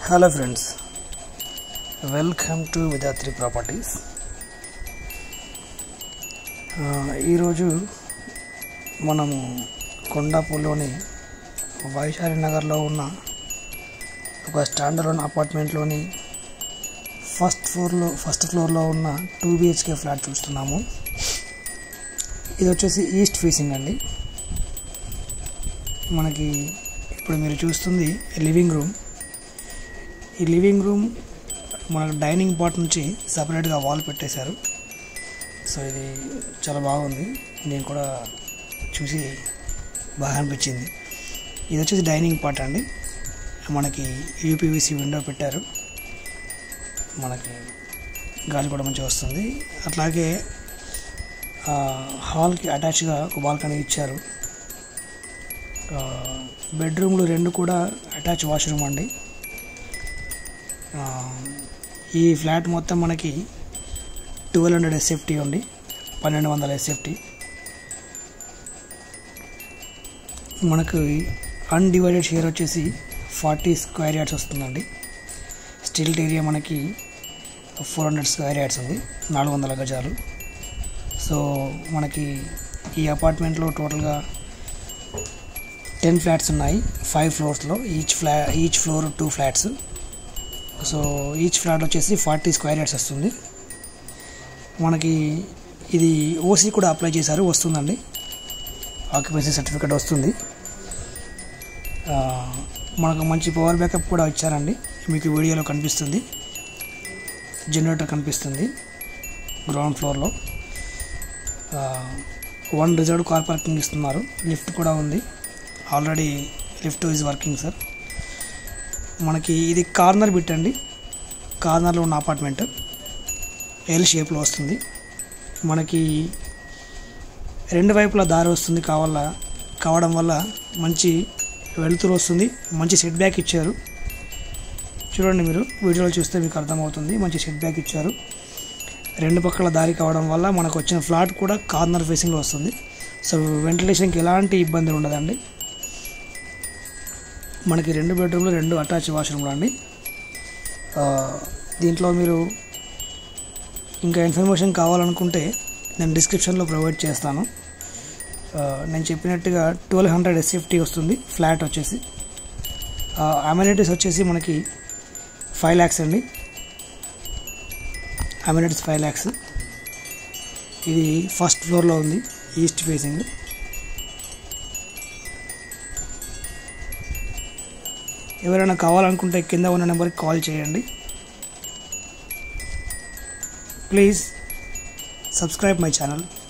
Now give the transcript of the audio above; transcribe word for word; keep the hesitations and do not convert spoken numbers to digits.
Hello friends, welcome to Vidatri Properties. ఈ రోజు మనము కొండాపూర్లోని వైశాలి నగర్లో ఉన్న ఒక స్టాండర్డ్ అపార్ట్మెంట్లోని ఫస్ట్ ఫ్లోర్లో ఫస్ట్ ఫ్లోర్లో ఉన్న టూ బిహెచ్కే ఫ్లాట్ చూస్తున్నాము. ఇది వచ్చేసి ఈస్ట్ ఫేసింగ్ అండి. మనకి ఇప్పుడు మీరు చూస్తుంది లివింగ్ రూమ్. ఈ లివింగ్ రూమ్ మనకు డైనింగ్ పార్ట్ నుంచి సపరేట్గా వాల్ పెట్టేశారు. సో ఇది చాలా బాగుంది, నేను కూడా చూసి బాగా అనిపించింది. ఇది వచ్చేసి డైనింగ్ పార్ట్ అండి. మనకి యూపీవీసీ విండో పెట్టారు, మనకి గాలి కూడా మంచిగా వస్తుంది. అట్లాగే హాల్కి అటాచ్గా ఒక బాల్కనీ ఇచ్చారు. బెడ్రూమ్లు రెండు కూడా అటాచ్ వాష్రూమ్ అండి. ఈ ఫ్లాట్ మొత్తం మనకి ట్వెల్వ్ హండ్రెడ్ ఎస్ఎఫ్టీ ఉంది, పన్నెండు వందల ఎస్ఎఫ్టీ. మనకు అన్డివైడెడ్ షేర్ వచ్చేసి ఫార్టీ స్క్వేర్ యార్డ్స్ వస్తుందండి. స్టిల్ట్ ఏరియా మనకి ఫోర్ హండ్రెడ్ స్క్వేర్ యార్డ్స్ ఉంది, నాలుగు వందల గజాలు. సో మనకి ఈ అపార్ట్మెంట్లో టోటల్గా టెన్ ఫ్లాట్స్ ఉన్నాయి, ఫైవ్ ఫ్లోర్స్లో. Each flat each floor two flats. So each flat వచ్చేసి ఫార్టీ స్క్వేర్ యార్డ్స్ వస్తుంది. మనకి ఇది ఓసీ కూడా అప్లై చేశారు, వస్తుందండి. ఆక్యుపెన్సీ సర్టిఫికేట్ వస్తుంది. మనకు మంచి పవర్ బ్యాకప్ కూడా ఇచ్చారండి, మీకు వీడియోలో కనిపిస్తుంది. జనరేటర్ కనిపిస్తుంది గ్రౌండ్ ఫ్లోర్లో. వన్ రిజర్వ్డ్ కార్ పార్కింగ్ ఇస్తున్నారు. లిఫ్ట్ కూడా ఉంది, already lift is working sir. మనకి ఇది కార్నర్ బిట్ అండి. కార్నర్లో ఉన్న అపార్ట్మెంట్ ఎల్ షేప్లో వస్తుంది. మనకి రెండు వైపులా దారి వస్తుంది కావాల కావడం వల్ల మంచి వెలుతురు వస్తుంది. మంచి సెట్ బ్యాక్ ఇచ్చారు, చూడండి మీరు వీడియోలో చూస్తే మీకు అర్థమవుతుంది. మంచి సెట్ బ్యాక్ ఇచ్చారు. రెండు పక్కల దారి కావడం వల్ల మనకు వచ్చిన ఫ్లాట్ కూడా కార్నర్ ఫేసింగ్లో వస్తుంది. సో వెంటిలేషన్కి ఎలాంటి ఇబ్బంది ఉండదండి. మనకి రెండు బెడ్రూమ్లు, రెండు అటాచ్ వాష్రూమ్లు అండి. దీంట్లో మీరు ఇంకా ఇన్ఫర్మేషన్ కావాలనుకుంటే నేను డిస్క్రిప్షన్లో ప్రొవైడ్ చేస్తాను. నేను చెప్పినట్టుగా ట్వెల్వ్ హండ్రెడ్ ఎస్ఎఫ్టీ వస్తుంది ఫ్లాట్ వచ్చేసి. అమ్యూనిటీస్ వచ్చేసి మనకి ఫైవ్ ల్యాక్స్ అండి. Amenities five lakhs. ఇది ఫస్ట్ ఫ్లోర్లో ఉంది, ఈస్ట్ ఫేసింగ్. ఎవరైనా కావాలనుకుంటే కింద ఉన్న నెంబర్కి కాల్ చేయండి. Please subscribe my channel.